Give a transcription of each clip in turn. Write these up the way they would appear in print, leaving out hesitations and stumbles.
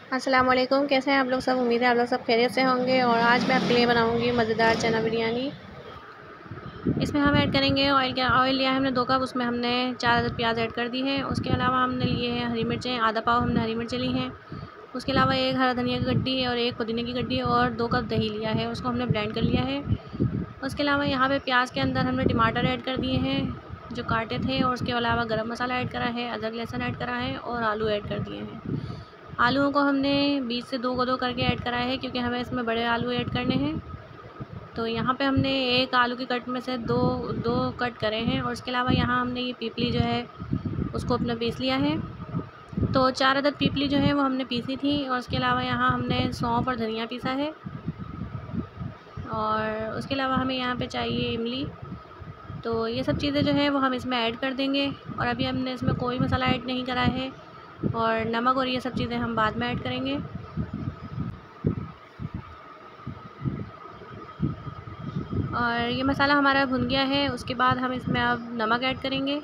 अस्सलाम वालेकुम। कैसे हैं आप लोग सब? उम्मीद है आप लोग सब खैरियत से होंगे। और आज मैं आपके लिए बनाऊंगी मज़ेदार चना बिरयानी। इसमें हम ऐड करेंगे ऑयल लिया है हमने 2 कप, उसमें हमने 4 अदद प्याज ऐड कर दी है। उसके अलावा हमने लिए हैं हरी मिर्चें, आधा पाव हमने हरी मिर्चें ली हैं। उसके अलावा 1 हरा धनिया की गड्डी और 1 पुदीने की गड्डी और 2 कप दही लिया है, उसको हमने ब्लेंड कर लिया है। उसके अलावा यहाँ पे प्याज के अंदर हमने टमाटर ऐड कर दिए हैं जो काटे थे, और उसके अलावा गरम मसाला ऐड करा है, अदरक लहसुन ऐड करा है और आलू ऐड कर दिए हैं। आलूओं को हमने बीच से 2 करके ऐड करा है क्योंकि हमें इसमें बड़े आलू ऐड करने हैं। तो यहाँ पे हमने 1 आलू की कट में से दो कट करे हैं। और उसके अलावा यहाँ हमने ये पीपली जो है उसको अपना पीस लिया है। तो 4 अदद पीपली जो है वो हमने पीसी थी। और उसके अलावा यहाँ हमने सौंफ और धनिया पीसा है। और उसके अलावा हमें यहाँ पे चाहिए इमली। तो ये सब चीज़ें जो है वो हम इसमें ऐड कर देंगे। और अभी हमने इसमें कोई मसाला ऐड नहीं करा है, और नमक और ये सब चीज़ें हम बाद में ऐड करेंगे। और ये मसाला हमारा भुन गया है। उसके बाद हम इसमें अब नमक ऐड करेंगे।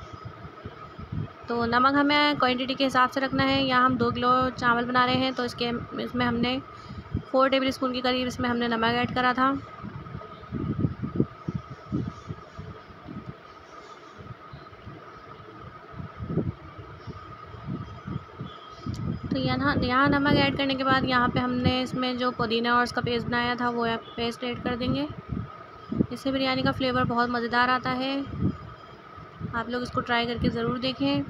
तो नमक हमें क्वांटिटी के हिसाब से रखना है। यहाँ हम 2 किलो चावल बना रहे हैं, तो इसमें हमने 4 टेबल स्पून के करीब इसमें हमने नमक ऐड करा था। तो यहाँ नमक ऐड करने के बाद यहाँ पे हमने इसमें जो पुदीना और उसका पेस्ट बनाया था वो पेस्ट ऐड कर देंगे। इससे बिरयानी का फ्लेवर बहुत मज़ेदार आता है। आप लोग इसको ट्राई करके ज़रूर देखें।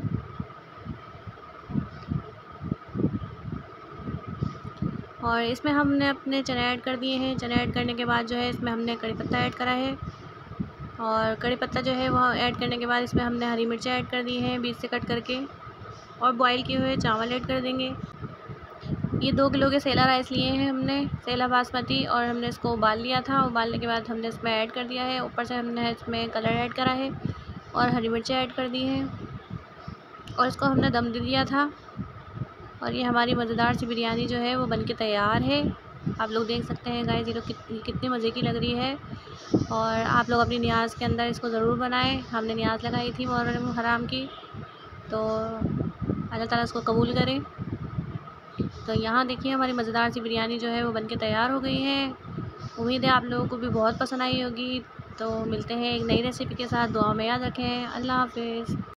और इसमें हमने अपने चने ऐड कर दिए हैं। चने ऐड करने के बाद जो है इसमें हमने कड़ी पत्ता ऐड करा है। और कड़ी पत्ता जो है वह ऐड करने के बाद इसमें हमने हरी मिर्चें ऐड कर दी हैं बीच से कट करके। और बॉईल किए हुए चावल ऐड कर देंगे। ये 2 किलो के सेला राइस लिए हैं हमने, सेला बासमती, और हमने इसको उबाल लिया था। उबालने के बाद हमने इसमें ऐड कर दिया है। ऊपर से हमने इसमें कलर ऐड करा है और हरी मिर्चें ऐड कर दी हैं। और इसको हमने दम दे दिया था। और ये हमारी मज़ेदार सी बिरयानी जो है वो बनके तैयार है। आप लोग देख सकते हैं गाइस, ये लोग कितनी मज़े की लग रही है। और आप लोग अपनी नियाज़ के अंदर इसको ज़रूर बनाएं। हमने नियाज़ लगाई थी मुहर्रम हराम की, तो अल्लाह ताला इसको कबूल करे। तो यहाँ देखिए हमारी मज़ेदार सी बिरयानी जो है वो बनके तैयार हो गई है। उम्मीद है आप लोगों को भी बहुत पसंद आई होगी। तो मिलते हैं एक नई रेसिपी के साथ। दुआ में याद रखें। अल्लाह हाफ़िज़।